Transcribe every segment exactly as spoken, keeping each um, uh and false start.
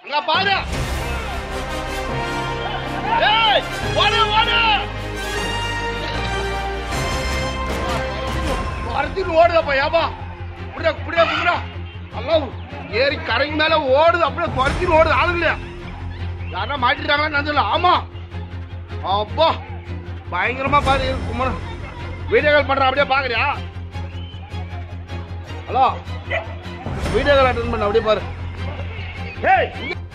அங்க பாரு. ஏய் ஓடு ஓடு. பறந்து ஓடுதப்பா ஏப்பா. புடிடா புடிடா புடிடா. அல்லாஹ் ஏறி கரைங்க மேல ஓடுது அப்படியே பறந்து ஓடுது ஆளு இல்ல. யாரா மாட்டிட்டாங்களா நான் சொல்ல. ஆமா. அப்பா பயங்கரமா பாரு குமார். வீடியோ கால் பண்ற அப்படியே பாக்குறியா? ஹலோ வீடியோ கால் அட்டெண்ட் பண்ண அப்படியே பாரு. ஏய்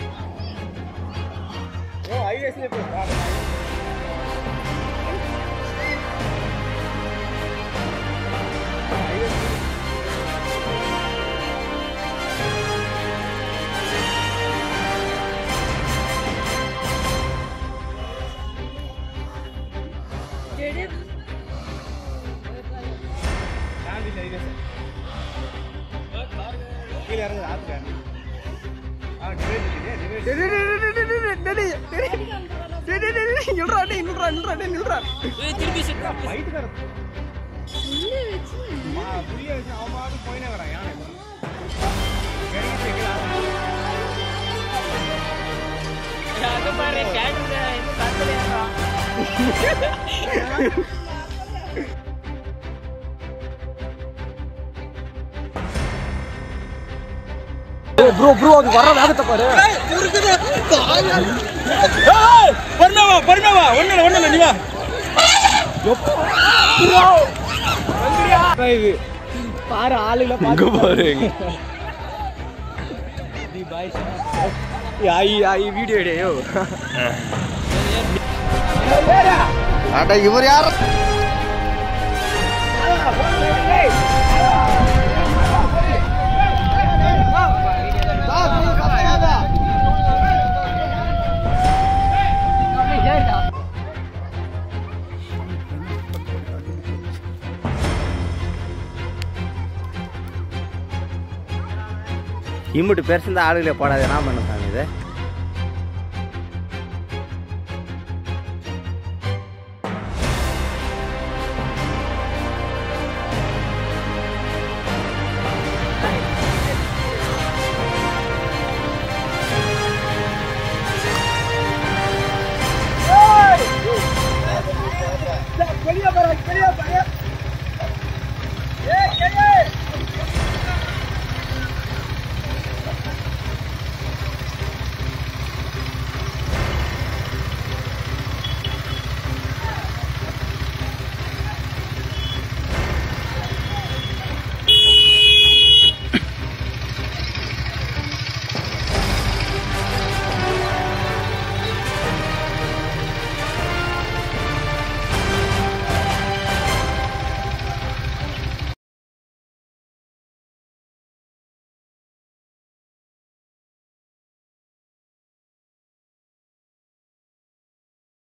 ஓ ஐஎஸ்ல போய் பாரு. ப்ரோ ப்ரோ அது வர வேகத்தை பாரு. பொறுமையா பொறுமையா ஒண்ணு ஒண்ணு நீ வா. இது பாரு ஆளுல பாரு பாரு. நீ பாய் யாய் யாய் வீடியோ எடுயோ. அட இவர் யார்? இம்முட்டு பெருசு இந்த ஆளுகளே போடாது என்ன பண்ண சாமி இது.